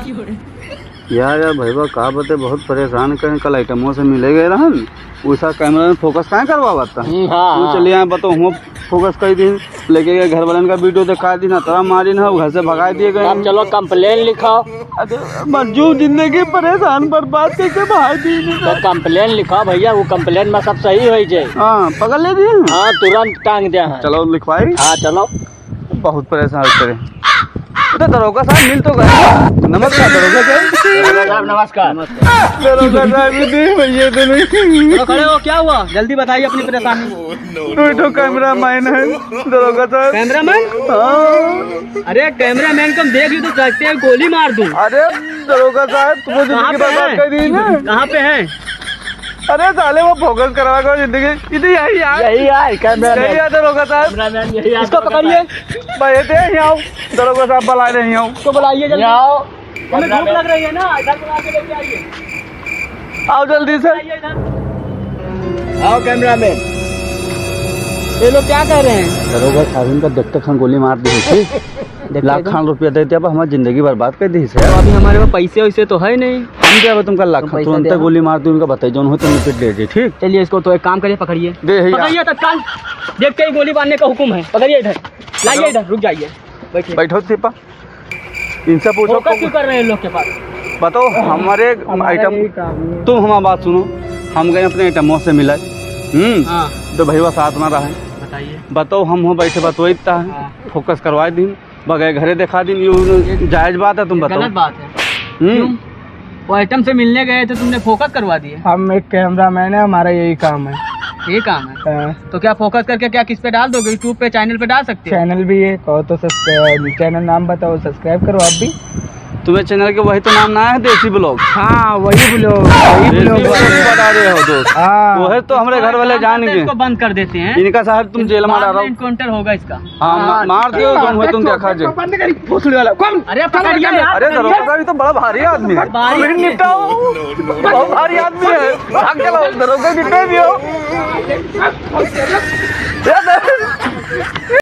यार भैया का बते बहुत परेशान करें। कल आइटमों से मिले गए रहन वैसा कैमरा में फोकस कहाँ करवा बता। हाँ। चलिए यहाँ बताओ हम फोकस कर दी लेके गए घर वाले का वीडियो दिखा दी ना तरह मारी ना घर से भगा दिए गए। अब चलो कंप्लेन लिखाओ। मजबूर जिंदगी परेशान बर्बाद करके भाई दी। तो कंप्लेन लिखाओ भैया, वो कंप्लेन में सब सही हो जाए। हाँ पकड़ ले दिए। हाँ तुरंत टांग दे। चलो लिखवाई। हाँ चलो। बहुत परेशान करे तो दरोगा साहब मिल तो गए। नमस्कार दरोगा साहब। नमस्कार। दरोगा साहब भैया तो खड़े हो, क्या हुआ जल्दी बताइए अपनी परेशानी। तो कैमरा मैन है दरोगा साहब। कैमरामैन? हाँ। अरे कैमरामैन को हम देख ली तो सकते हैं गोली मार दूं। अरे दरोगा साहब तुम्हें जिंदगी बर्बाद कर दी ना। कहाँ पे है? अरे साले वो फोकस करवा कर जिंदगी इधर यही यार। यही है कैमरामैन। यही है दरोगा साहब। कैमरामैन यही है। इसको पकड़िए। भाई थे यहाँ आओ दरोगा साहब बुला रहे हैं। इसको बुलाइए जल्दी। आओ, हमें भूख लग रही है ना, इधर बुला के लेके आइए। आओ जल्दी से। आओ कैमरामैन। ये लोग क्या कह रहे हैं? दरोगा साहब इनका देखते खान गोली मार दी थी। लाख खान रुपया देते अब हमारी जिंदगी बर्बाद कर दी से। अभी हमारे पास पैसे वैसे तो है नहीं। हम क्या तुमका लाख तुरंत गोली मार दूं उनका बताइए जो हो तुम रिपीट दे दे। ठीक चलिए इसको तो एक काम करिए, पकड़िए। पकड़िए तत्काल, देख के ही गोली मारने का हुक्म है। पकड़िए इधर, लाइए इधर, रुक जाइए, बैठिए। बैठो सिपा इनसे पूछो क्यों कर रहे हैं लोग के पास। बताओ हमारे आइटम तुम हमारी बात सुनो। हम गए अपने आइटमों से मिला तो भैया साथ में रहे। बताइए। बताओ हम हो बैठे बात वही फोकस करवा दी बगैर घरे दिखा दी। जायज बात है? तुम बताओ। गलत बात है। वो आइटम से मिलने गए थे, तुमने फोकस करवा दिए। हम एक कैमरामैन है, हमारा यही काम है। ये काम है? तो क्या फोकस करके क्या किस पे डाल दोगे? यूट्यूब पे चैनल पे डाल सकते हो? चैनल भी है कहो तो चैनल नाम बताओ सब्सक्राइब करो आप भी। तुम्हें चैनल के वही तो नाम ना है देसी ब्लॉग। हाँ वही ब्लॉग बता रहे हो दोस्त। वो है तो हमारे घर वाले जान के इसको बंद कर देते हैं। इनका साहब तुम जेल में डालो। एनकाउंटर होगा इसका। हाँ मार दियो तुम देखा जो बंद करी भोसड़ी वाला। अरे पकड़िए। अरे दरोगा साहब तो बड़ा भारी आदमी है। निपटाओ बहुत भारी आदमी है। भाग चलो दरोगा निपटा दियो।